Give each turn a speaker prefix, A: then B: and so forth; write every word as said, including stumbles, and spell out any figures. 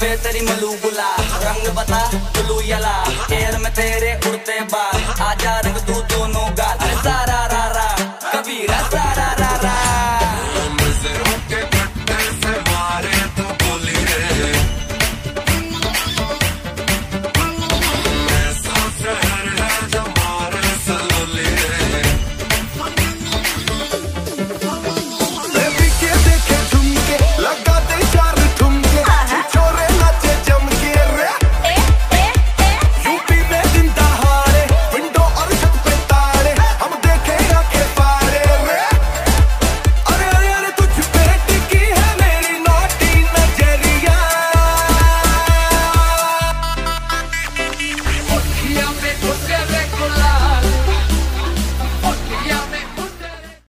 A: पे तेरी मलू गुला, रंग बता ब्लू यला, केर में तेरे उड़ते बाल, आजा रंग तू दोनों गाल, अरे सारा